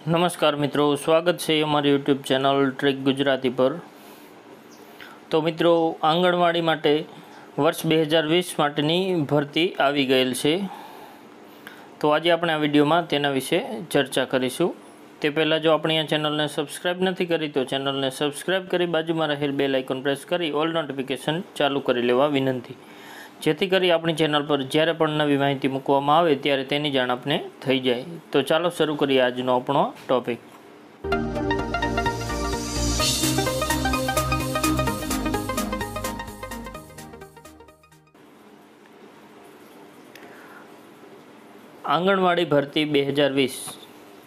નમસ્કાર મિત્રો, સ્વાગત છે અમારી યુટ્યુબ ચેનલ ટ્રેક ગુજરાતી પર। તો મિત્રો, આંગણવાડી માટે વર્ષ 2020 માટેની ભરતી આવી ગયેલ છે। તો આજે આપણે આ વિડીયોમાં તેના વિશે ચર્ચા કરીશું। તે પહેલાં જો આપણી આ ચેનલને સબસ્ક્રાઈબ નથી કરી તો ચેનલને સબસ્ક્રાઈબ કરી બાજુમાં રહેલ બેલ આઇકોન પ્રેસ કરી ઓલ નોટિફિકેશન ચાલુ કરી લેવા વિનંતી, જેથી કરી આપણી ચેનલ પર જ્યારે પણ નવી માહિતી મૂકવામાં આવે ત્યારે તેની જાણ આપને થઈ જાય। તો ચાલો શરૂ કરીએ આજનો આપણો ટોપિક। આંગણવાડી ભરતી 2020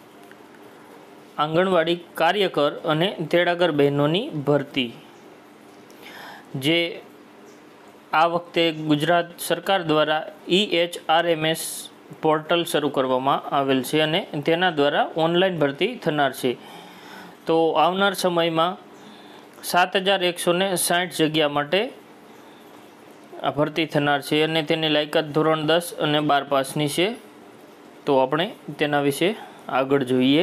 આંગણવાડી કાર્યકર અને તેડાગર બહેનોની ભરતી જે આ વખતે ગુજરાત સરકાર દ્વારા EHRMS પોર્ટલ શરૂ કરવામાં આવેલ છે અને તેના દ્વારા ઓનલાઈન ભરતી થનાર છે। તો આવનાર સમયમાં 7160 જગ્યા માટે આ ભરતી થનાર છે અને તેની લાયકાત ધોરણ 10 અને 12 પાસની છે। તો આપણે તેના વિશે આગળ જોઈએ।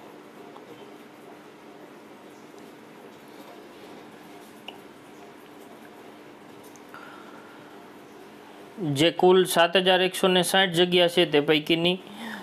જે કુલ 7160 જગ્યા છે તે પૈકીની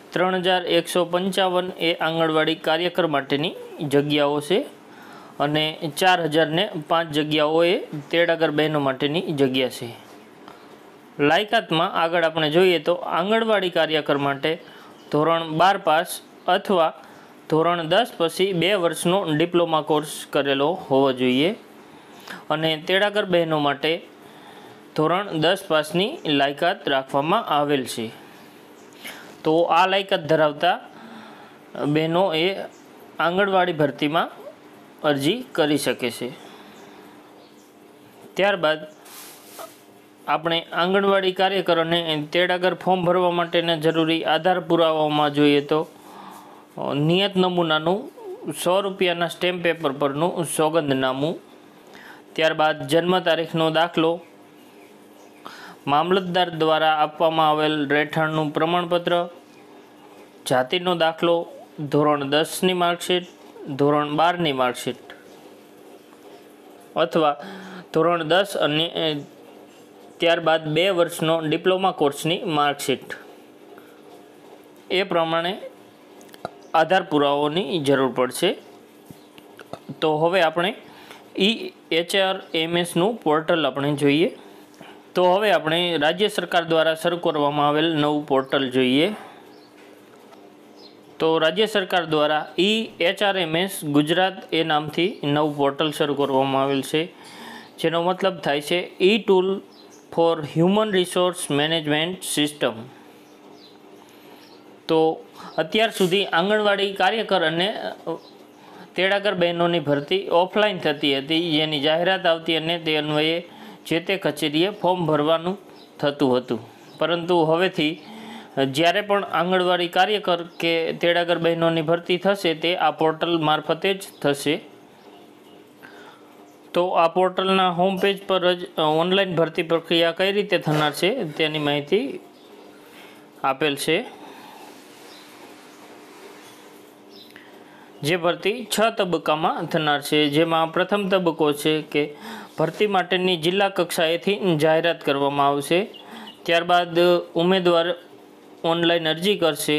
3155 એ આંગણવાડી કાર્યકર માટેની જગ્યાઓ છે અને 4005 જગ્યાઓ એ તેડાગર બહેનો માટેની જગ્યા છે। લાયકાતમાં આગળ આપણે જોઈએ તો આંગણવાડી કાર્યકર માટે ધોરણ 12 પાસ અથવા ધોરણ 10 પછી 2 વર્ષનો ડિપ્લોમા કોર્સ કરેલો હોવો જોઈએ અને તેડાગર બહેનો માટે ધોરણ 10 પાસની લાયકાત રાખવામાં આવેલ છે। તો આ લાયકાત ધરાવતા બહેનો એ આંગણવાડી ભરતીમાં અરજી કરી શકે છે। ત્યારબાદ આપણે આંગણવાડી કાર્યકર અને તેડાગર ફોર્મ ભરવા માટેના જરૂરી આધાર પુરાવાઓમાં જોઈએ તો નિયત નમૂનાનું 100 રૂપિયાના સ્ટેમ્પ પેપર પરનું સોગંદનામું, ત્યારબાદ જન્મ તારીખનો દાખલો, મામલતદાર દ્વારા આપવામાં આવેલ રહેઠાણનું પ્રમાણપત્ર, જાતિનો દાખલો, ધોરણ 10ની માર્કશીટ, ધોરણ 12ની માર્કશીટ અથવા ધોરણ 10 અને ત્યારબાદ 2 વર્ષનો ડિપ્લોમા કોર્સની માર્કશીટ, એ પ્રમાણે આધાર પુરાવાઓની જરૂર પડશે। તો હવે આપણે EHRMSનું પોર્ટલ આપણે જોઈએ। તો હવે આપણે રાજ્ય સરકાર દ્વારા શરૂ કરવામાં આવેલ નવું પોર્ટલ જોઈએ। તો રાજ્ય સરકાર દ્વારા EHRMS ગુજરાત એ નામથી નવું પોર્ટલ શરૂ કરવામાં આવેલ છે, જેનો મતલબ થાય છે E tool for human resource management system. તો અત્યાર સુધી આંગણવાડી કાર્યકર અને તેડાગર બહેનોની ભરતી ઓફલાઈન થતી હતી, જેની જાહેરાત આવતી અને તે અન્વયે જે તે કચેરીએ ફોર્મ ભરવાનું થતું હતું, પરંતુ હવેથી જ્યારે પણ આંગણવાડી કાર્યકર કે તેડાગર બહેનોની ભરતી થશે તે આ પોર્ટલ મારફતે જ થશે। તો આ પોર્ટલના હોમ પેજ પર જ ઓનલાઈન ભરતી પ્રક્રિયા કઈ રીતે થનાર છે તેની માહિતી આપેલ છે। જે ભરતી 6 તબક્કામાં થનાર છે, જેમાં પ્રથમ તબક્કો છે કે ભરતી માટેની જિલ્લા કક્ષાએથી જાહેરાત કરવામાં આવશે, ત્યારબાદ ઉમેદવાર ઓનલાઈન અરજી કરશે,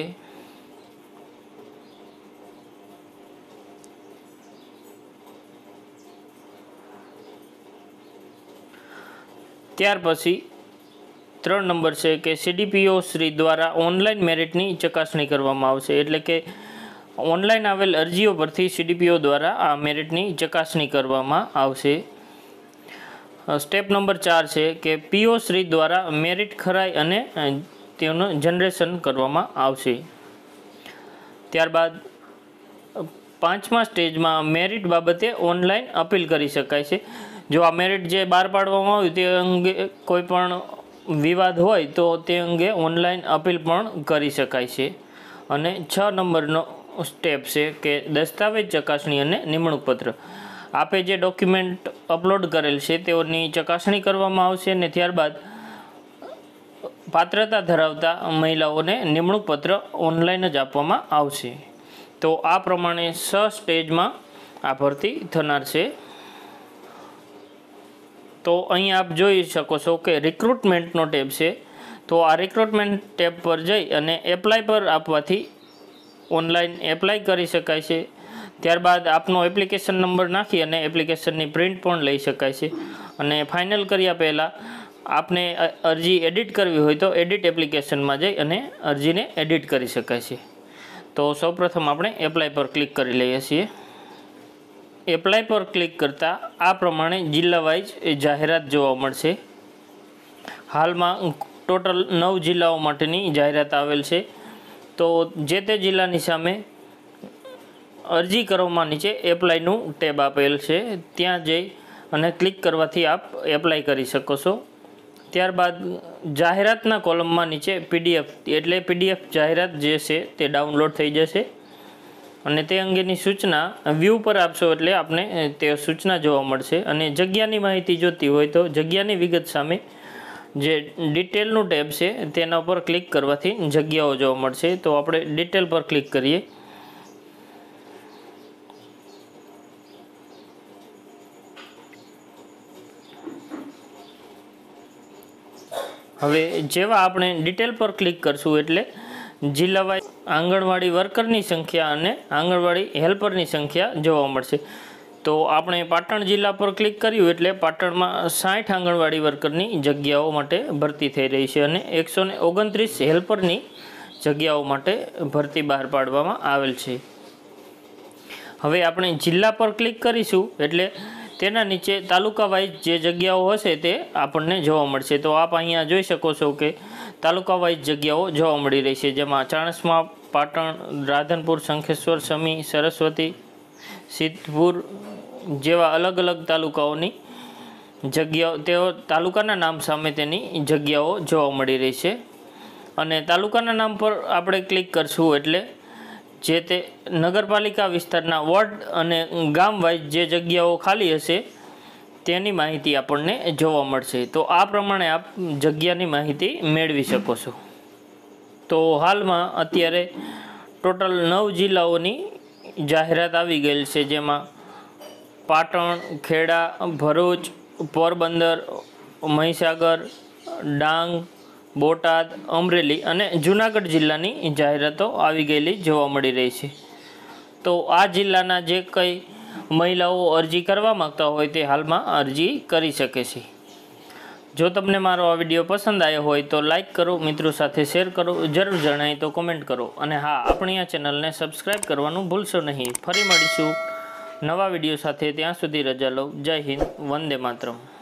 ત્યાર પછી 3 નંબર છે કે CDPO શ્રી દ્વારા ઓનલાઈન મેરિટની ચકાસણી કરવામાં આવશે, એટલે કે ઓનલાઈન આવેલ અરજીઓ પરથી CDPO દ્વારા આ મેરિટની ચકાસણી કરવામાં આવશે। સ્ટેપ નંબર 4 છે કે PO શ્રી દ્વારા મેરિટ ખરાઈ અને તેનું જનરેશન કરવામાં આવશે। ત્યારબાદ 5મા સ્ટેજમાં મેરિટ બાબતે ઓનલાઈન અપીલ કરી શકાય છે। જો આ મેરિટ જે બહાર પાડવામાં આવ્યું તે અંગે કોઈ પણ વિવાદ હોય તો તે અંગે ઓનલાઈન અપીલ પણ કરી શકાય છે। અને 6 નંબરનો સ્ટેપ છે કે દસ્તાવેજ ચકાસણી અને નિમણૂક પત્ર, આપે જે ડોક્યુમેન્ટ અપલોડ કરેલ છે તેઓની ચકાસણી કરવામાં આવશે અને ત્યારબાદ પાત્રતા ધરાવતા મહિલાઓને નિમણૂક પત્ર ઓનલાઈન જ આપવામાં આવશે। તો આ પ્રમાણે 6 સ્ટેજમાં આ ભરતી થનાર છે। તો અહીં આપ જોઈ શકો છો કે રિક્રુટમેન્ટનો ટેબ છે। તો આ રિક્રુટમેન્ટ ટેબ પર જઈ અને એપ્લાય પર આપવાથી ઓનલાઈન એપ્લાય કરી શકાય છે। ત્યારબાદ આપનો એપ્લિકેશન નંબર નાખી અને એપ્લિકેશનની પ્રિન્ટ પણ લઈ શકાય છે। અને ફાઇનલ કર્યા પહેલાં આપને અરજી એડિટ કરવી હોય તો એડિટ એપ્લિકેશનમાં જઈ અને અરજીને એડિટ કરી શકાય છે। તો સૌપ્રથમ આપણે એપ્લાય પર ક્લિક કરી લઈએ છીએ। એપ્લાય પર ક્લિક કરતાં આ પ્રમાણે જિલ્લા વાઇઝ જાહેરાત જોવા મળશે। હાલમાં ટોટલ 9 જિલ્લાઓ માટેની જાહેરાત આવેલ છે। તો જે તે જિલ્લાની સામે અરજી કરવામાં નીચે એપ્લાયનું ટેબ આપેલ છે, ત્યાં જઈ અને ક્લિક કરવાથી આપ એપ્લાય કરી શકો છો। ત્યારબાદ જાહેરાતના કોલમમાં નીચે PDF એટલે PDF જાહેરાત જે છે તે ડાઉનલોડ થઈ જશે અને તે અંગેની સૂચના વ્યૂ પર આપશો એટલે આપને તે સૂચના જોવા મળશે। અને જગ્યાની માહિતી જોતી હોય તો જગ્યાની વિગત સામે જે ડિટેલનું ટેબ છે તેના પર ક્લિક કરવાથી જગ્યાઓ જોવા મળશે। તો આપણે ડિટેલ પર ક્લિક કરીએ। હવે જેવા આપણે ડિટેલ પર ક્લિક કરશું એટલે જિલ્લા વાઇઝ આંગણવાડી વર્કરની સંખ્યા અને આંગણવાડી હેલ્પરની સંખ્યા જોવા મળશે। તો આપણે પાટણ જિલ્લા પર ક્લિક કર્યું એટલે પાટણમાં 60 આંગણવાડી વર્કરની જગ્યાઓ માટે ભરતી થઈ રહી છે અને 129 હેલ્પરની જગ્યાઓ માટે ભરતી બહાર પાડવામાં આવેલ છે। હવે આપણે જિલ્લા પર ક્લિક કરીશું એટલે તેના નીચે તાલુકા વાઇઝ જે જગ્યાઓ હશે તે આપણને જોવા મળશે। તો આપ અહીંયા જોઈ શકો છો કે તાલુકા વાઇઝ જગ્યાઓ જોવા મળી રહી છે, જેમાં ચાણસ્મા, પાટણ, રાધનપુર, શંખેશ્વર, સમી, સરસ્વતી, સિદ્ધપુર જેવા અલગ અલગ તાલુકાઓની જગ્યાઓ તેઓ તાલુકાના નામ સામે તેની જગ્યાઓ જોવા મળી રહી છે। અને તાલુકાના નામ પર આપણે ક્લિક કરશું એટલે જે તે નગરપાલિકા વિસ્તારના વોર્ડ અને ગામ વાઇઝ જે જગ્યાઓ ખાલી હશે તેની માહિતી આપણને જોવા મળશે। તો આ પ્રમાણે આપ જગ્યાની માહિતી મેળવી શકો છો। તો હાલમાં અત્યારે ટોટલ 9 જિલ્લાઓની જાહેરાત આવી ગયેલ છે, જેમાં પાટણ, ખેડા, ભરૂચ, પોરબંદર, મહીસાગર, ડાંગ, બોટાદ, અમરેલી અને જૂનાગઢ જિલ્લાની જાહેરાતો આવી ગયેલી જોવા મળી રહી છે। તો આ જિલ્લાના જે કંઈ મહિલાઓ અરજી કરવા માગતા હોય તે હાલમાં અરજી કરી શકે છે। જો તમને મારો આ વિડીયો પસંદ આવ્યો હોય તો લાઇક કરો, મિત્રો સાથે શેર કરો, જરૂર જણાય તો કોમેન્ટ કરો અને હા, આપણી આ ચેનલને સબસ્ક્રાઈબ કરવાનું ભૂલશો નહીં। ફરી મળીશું નવા વિડીયો સાથે, ત્યાં સુધી રજા લો। જય હિન્દ, વંદે માતરમ।